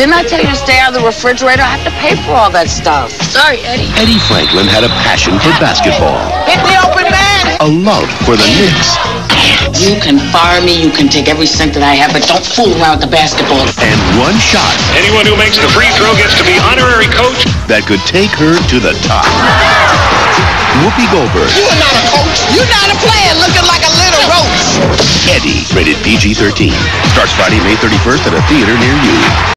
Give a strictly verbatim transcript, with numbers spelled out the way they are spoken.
Didn't I tell you to stay out of the refrigerator? I have to pay for all that stuff. Sorry, Eddie. Eddie Franklin had a passion for basketball. Hit the open man! A love for the Knicks. You can fire me, you can take every cent that I have, but don't fool around with the basketball. And one shot. Anyone who makes the free throw gets to be honorary coach. That could take her to the top. Whoopi Goldberg. You are not a coach. You're not a player looking like a little roach. Eddie, rated P G thirteen. Starts Friday, May thirty-first at a theater near you.